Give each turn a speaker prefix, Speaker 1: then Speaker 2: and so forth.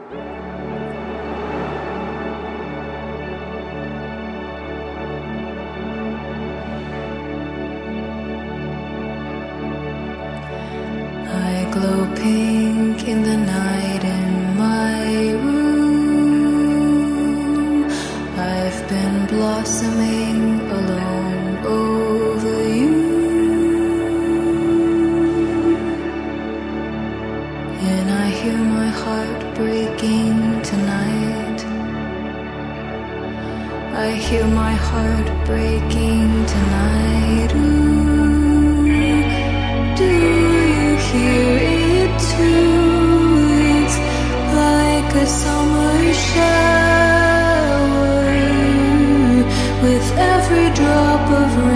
Speaker 1: I glow pink in the night in my room. I've been blossoming alone over you. And I hear my heart breaking tonight. I hear my heart breaking tonight. Ooh, do you hear it too? It's like a summer shower with every drop of rain.